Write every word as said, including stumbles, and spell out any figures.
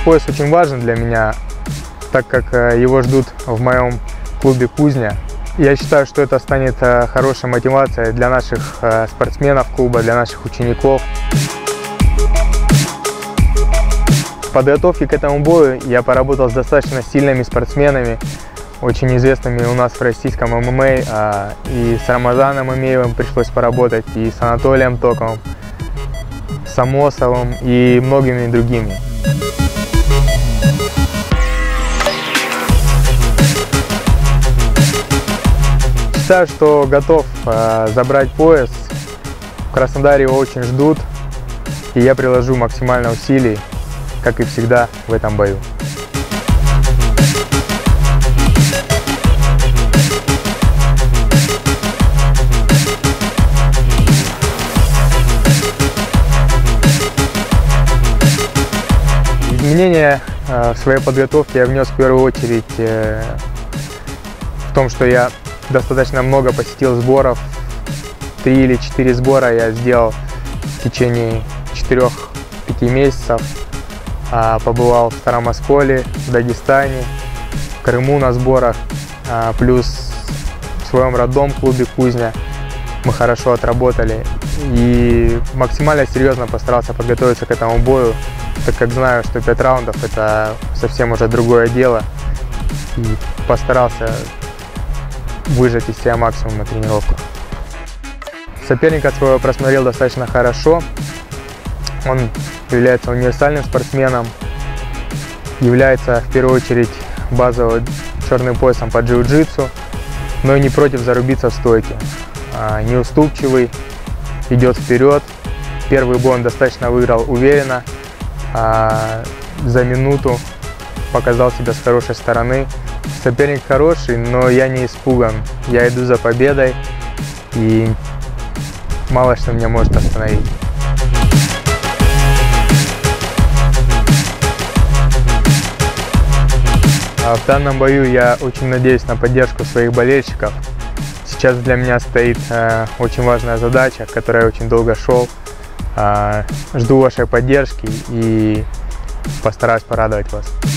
пояс очень важен для меня, так как его ждут в моем клубе «Кузня». Я считаю, что это станет хорошей мотивацией для наших спортсменов клуба, для наших учеников. В подготовке к этому бою я поработал с достаточно сильными спортсменами, очень известными у нас в российском эм эм а, и с Рамазаном Эмеевым пришлось поработать, и с Анатолием Токовым, с Амосовым и многими другими. Считаю, что готов э, забрать пояс. В Краснодаре его очень ждут, и я приложу максимально усилий, как и всегда в этом бою. Изменения э, в своей подготовке я внес в первую очередь э, в том, что я достаточно много посетил сборов. Три или четыре сбора я сделал в течение четырёх-пяти месяцев. А, побывал в Старом Осколе, в Дагестане, в Крыму на сборах, а, плюс в своем родном клубе «Кузня» мы хорошо отработали. И максимально серьезно постарался подготовиться к этому бою, так как знаю, что пять раундов – это совсем уже другое дело. И постарался выжать из себя максимум на тренировках. Соперника своего просмотрел достаточно хорошо. Он является универсальным спортсменом, является в первую очередь базовым черным поясом по джиу-джитсу, но и не против зарубиться в стойке. Неуступчивый, идет вперед. Первый бой он достаточно выиграл уверенно, а за минуту показал себя с хорошей стороны. Соперник хороший, но я не испуган. Я иду за победой, и мало что меня может остановить. В данном бою я очень надеюсь на поддержку своих болельщиков. Сейчас для меня стоит э, очень важная задача, к которой я очень долго шел. Э, жду вашей поддержки и постараюсь порадовать вас.